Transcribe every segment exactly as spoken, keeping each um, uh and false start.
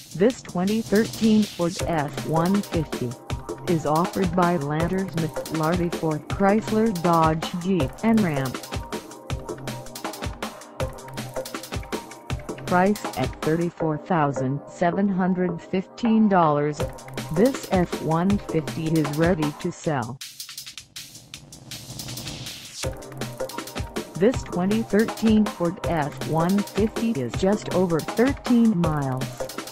This twenty thirteen Ford F one fifty is offered by Landers McLarty Ford Chrysler Dodge Jeep and Ram. Price at thirty-four thousand seven hundred fifteen dollars, this F one fifty is ready to sell. This twenty thirteen Ford F one fifty is just over thirteen miles.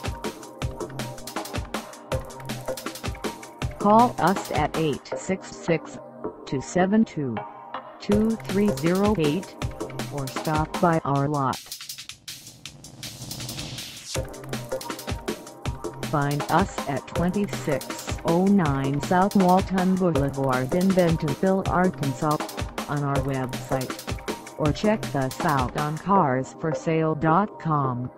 Call us at eight six six, two seven two, two three zero eight or stop by our lot. Find us at twenty-six oh nine South Walton Boulevard in Bentonville, Arkansas, on our website, or check us out on cars for sale dot com.